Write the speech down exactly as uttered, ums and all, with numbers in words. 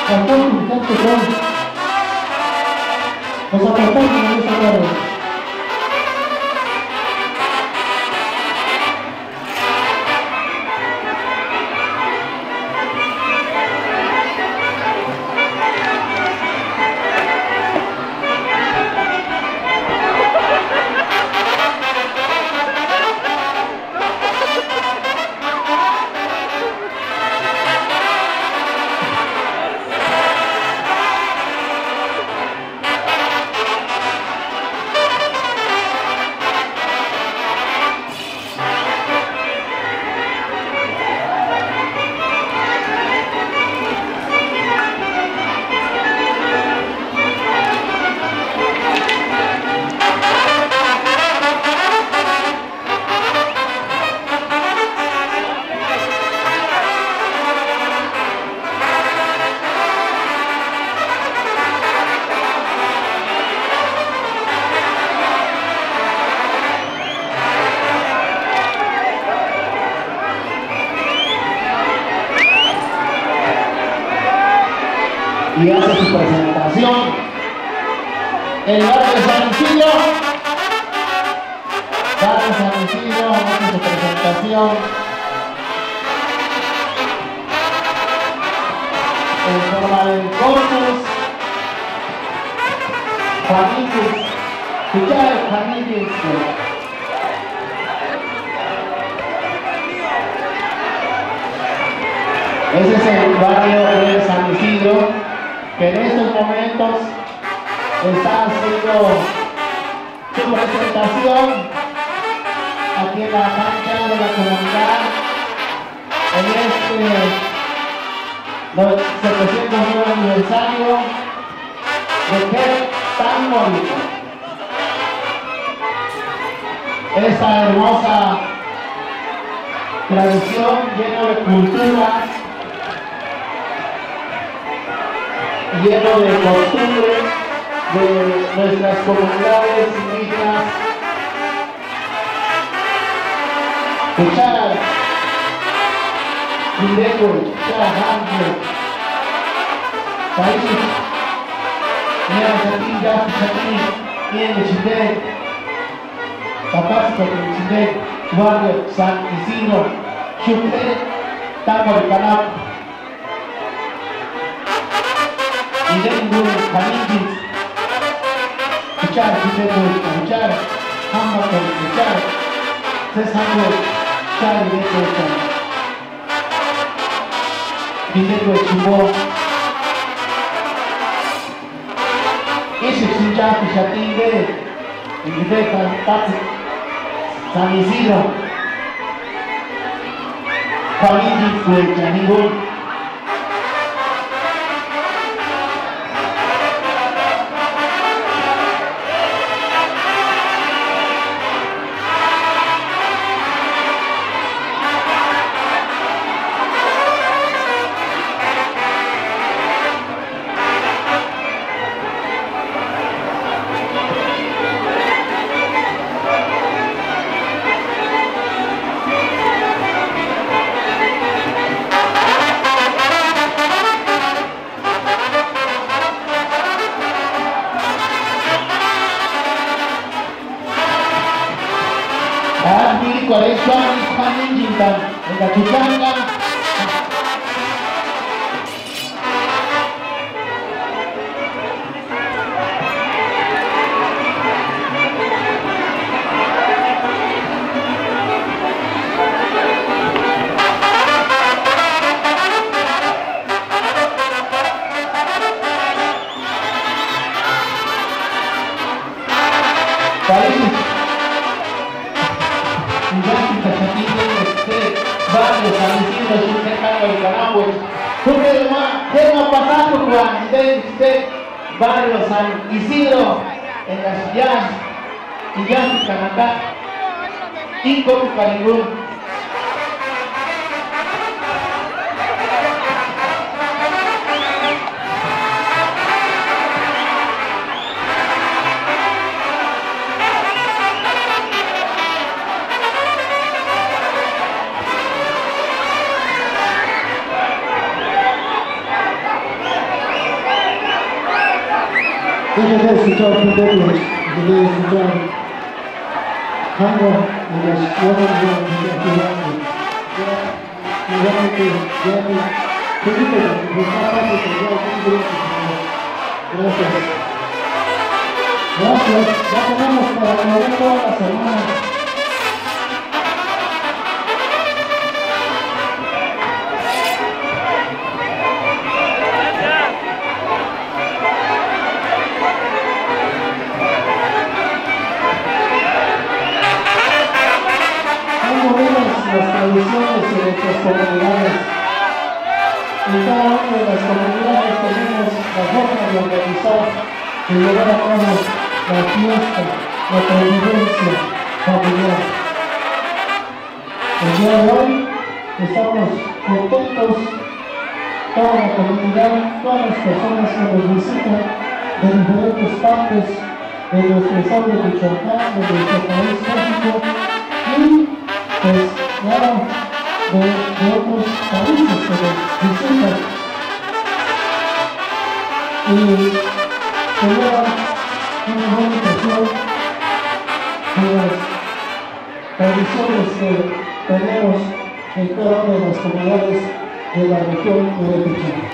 Alfonso, tanto son. Los apartados de esa tarde. Y hace su presentación el barrio de San Isidro. Barrio de San Isidro hace su presentación en forma de corpus. Juanitis, escuchar Juanitis. Ese es el barrio de San Isidro, que en estos momentos está haciendo su presentación aquí en la cancha de la comunidad en este setecientos nueve aniversario de qué tan bonito. Esta hermosa tradición llena de cultura, lleno de costumbres de nuestras comunidades indígenas. Cuchara, Pindeco, Cuchara, Hambre, País, Mira, Chatín, Ya, Chatín, Bien, Chile, Tapasco, Chile, Barrio, San Isidro, Chupe, Tamar, Canap, y Dengu, Janitis, escuchar, escuchar, Hamburgo, escuchar, Cesaro, escuchar, y escuchar. Dengu, Chubó, ese escuchar, Chatín, y de San Isidro, Janitis, Chanigún. En la Chuchanga, países, barrio San Isidro, Chuchanga, y Canagüe. Porque ¿qué va a pasar cuando usted barrio San Isidro en la ciudad y ya en Canadá y con Caribú? Dejen de escuchar primero, dejen de escuchar algo de las cosas de la actividad. Realmente, ya me Felipe, me está pasando que ya es gracias. Gracias, ya tenemos para mover toda la semana. Las tradiciones de nuestras comunidades. En cada una de las comunidades tenemos la forma de organizar y llevar a cabo la fiesta, la convivencia familiar. El día de hoy estamos contentos, toda la comunidad, todas las personas que nos visitan de diferentes partes de nuestro estado de Michoacán, de nuestro país México, y pues claro, de, de otros países que nos visitan y se llevan una buena impresión de las tradiciones que tenemos en cada una de las comunidades de la región de Michoacán.